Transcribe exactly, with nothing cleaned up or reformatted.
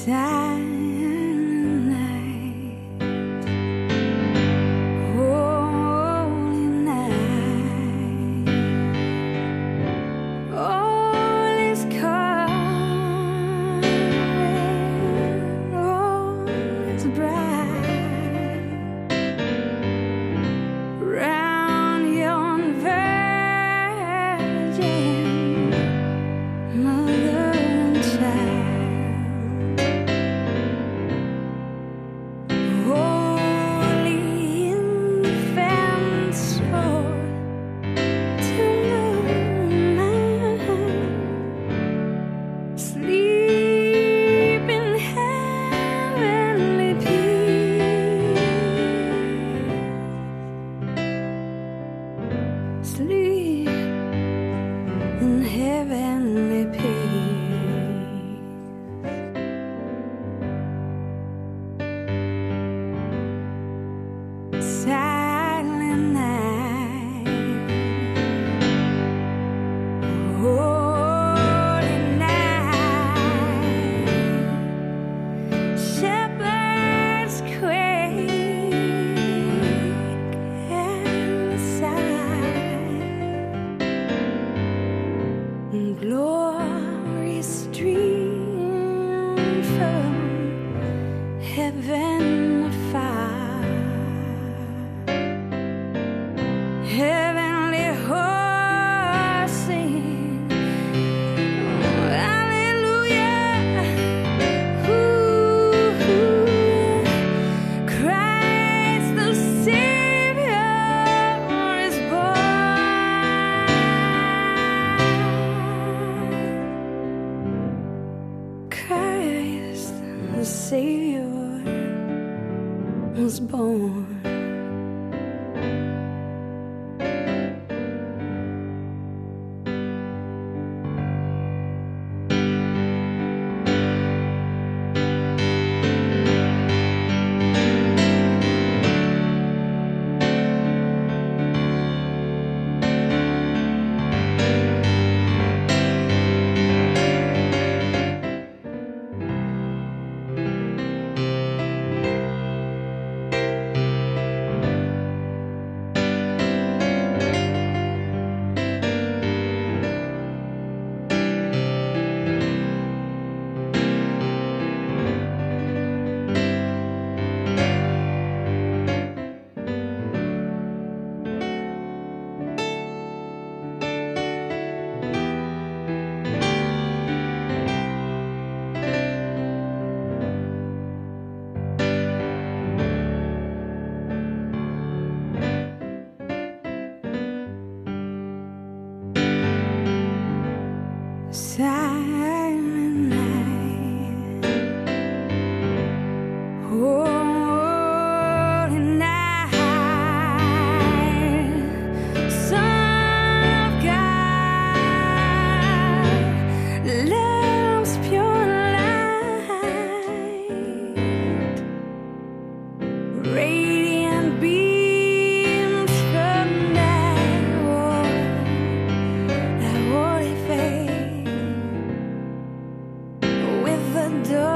Silent night, holy night, all is calm, all is bright. Round yon virgin mother and child, sleep in heavenly peace. Silent night, holy night, shepherds quake and sigh. Glory stream from heaven afar, heavenly hosts sing hallelujah. Ooh, Christ the Savior is born. Christ the Savior was born. Silent night, holy night, Son of God, love's pure light, radiant beams from that holy face. The door